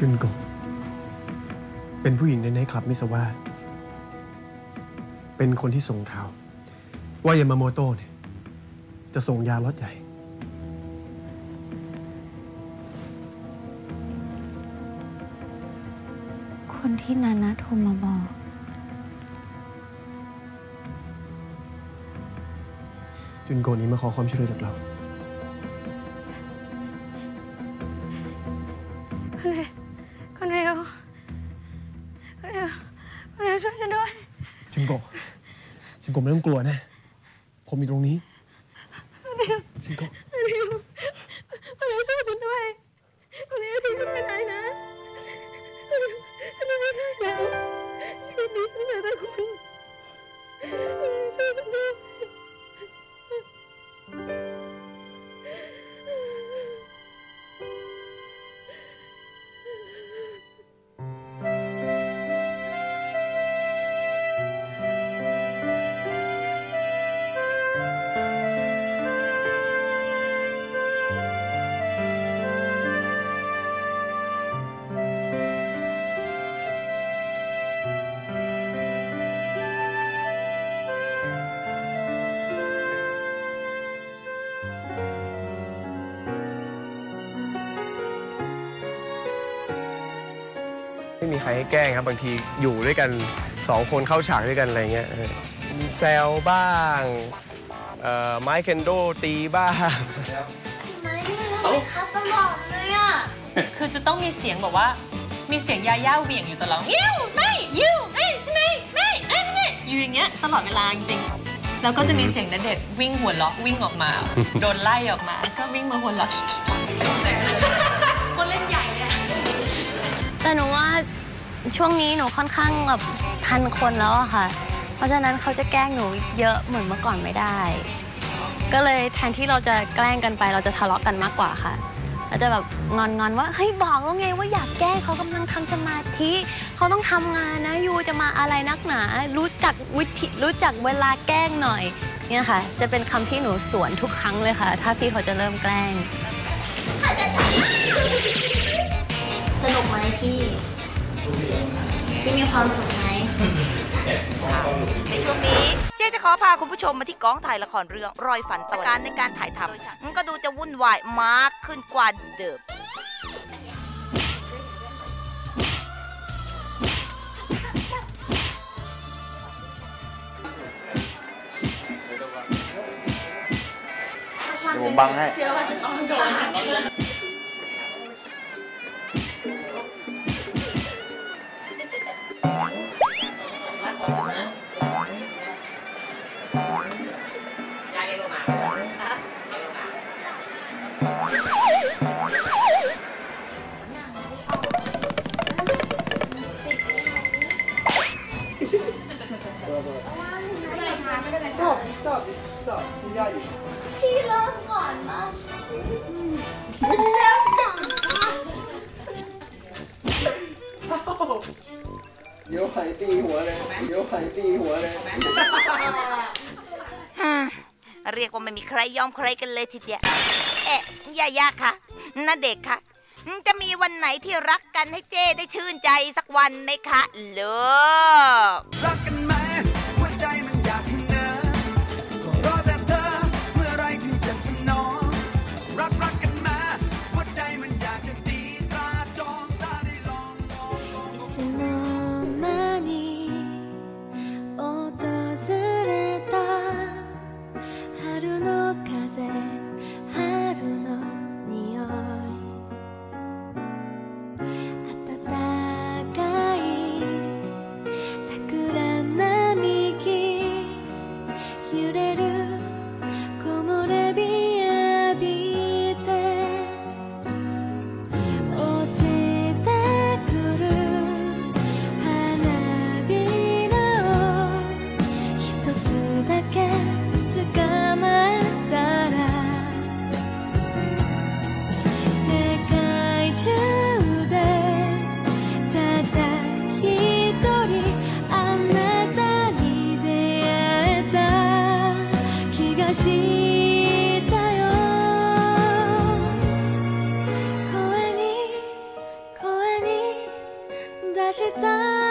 นโกะเป็นผู้หญิงในไนท์คลับมิสวาเป็นคนที่ส่งข่าวว่ายามาโมโต้เนี่ยจะส่งยาล็อตใหญ่คนที่นานะโทรมาบอกจุนโกะนี้มาขอความช่วยเหลือจากเราคุณเร็วช่วยฉันด้วยจุนโกะไม่ต้องกลัวนะผมอยู่ตรงนี้จุนโกะคุณเร็วช่วยฉันด้วยคุณเร็วทิ้งฉันไปไหนนะฉันไม่ได้แล้วชีวิตนี้ฉันเหลือแต่คุณช่วยฉันด้วยไม่มีใครให้แกล้งครับบางทีอยู่ด้วยกัน2 คนเข้าฉากด้วยกันอะไรเงี้ยแซวบ้างไม้เคนโดตีบ้างไม่ครับตลอดเลยอ่ะคือจะต้องมีเสียงแบบว่ามีเสียงยาย่าเหวี่ยงอยู่ตลอดยิ้วไม่ยิ้วไม่ใช่ไหมไม่อยู่อย่างเงี้ยตลอดเวลาจริงๆแล้วก็จะมีเสียงณเดชน์วิ่งหัวเราะวิ่งออกมาโดนไล่ออกมาก็วิ่งมาหัวเราะคนเล่นใหญ่เลยแต่หนูว่าช่วงนี้หนูค่อนข้างแบบทันคนแล้วอะค่ะเพราะฉะนั้นเขาจะแกล้งหนูเยอะเหมือนเมื่อก่อนไม่ได้ก็เลยแทนที่เราจะแกล้งกันไปเราจะทะเลาะกันมากกว่าค่ะเราจะแบบงอนว่าเฮ้ยบอกแล้วไงว่าอยากแกล้งเขากำลังทำสมาธิเขาต้องทำงานนะยูจะมาอะไรนักหนารู้จักวิธีรู้จักเวลาแกล้งหน่อยเนี่ยค่ะจะเป็นคำที่หนูสวนทุกครั้งเลยค่ะถ้าพี่เขาจะเริ่มแกล้งสนุกไหมพี่มีความสุขไหมในช่วงนี้เจ๊จะขอพาคุณผู้ชมมาที่กองถ่ายละครเรื่องรอยฝันตะการในการถ่ายทำมันก็ดูจะวุ่นวายมากขึ้นกว่าเดิมผมบังให้เชื่อว่าจะต้องโดนพี่เริ่มก่อนมาเดี๋ยวหายตีหัวเลยเรียกว่าไม่มีใครยอมใครกันเลยทีเดียวย่าค่ะณเดชน์ค่ะจะมีวันไหนที่รักกันให้เจ้ได้ชื่นใจสักวันไหมคะเลิกรักกันไหมหัวใจมันอยากเสนอก็รอแต่เธอเมื่อไรถึงจะสนองรักกันมาหัวใจมันอยากจะตีตราจองตาได้ลองいつの間に訪れた春の風春の匂い暖かい桜並明日